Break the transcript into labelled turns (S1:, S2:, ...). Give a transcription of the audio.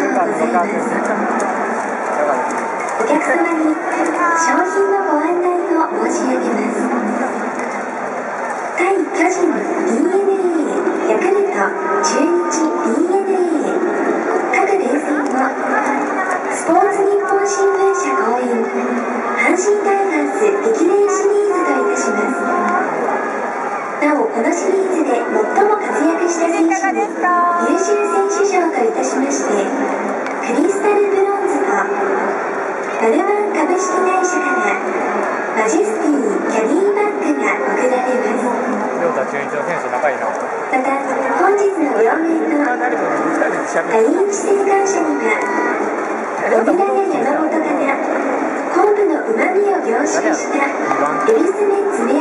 S1: お客様に商品のご案内を申し上げます。対巨人 DNA、 ヤクルト、中日 DNA、 各連戦をスポーツ日本新聞社公演阪神タイガース激励シリーズといたします。なお、このシリーズで最も活躍した選手に優秀選手賞といたしまして、クリスタルブロンズとガルマン株式会社からマジェスティキャディバッグが贈られます。
S2: 両者中日の選手仲いいな。
S1: また、本日の両面の第一戦感謝には小倉や山本から昆布のうまみを凝縮したエビスメ詰め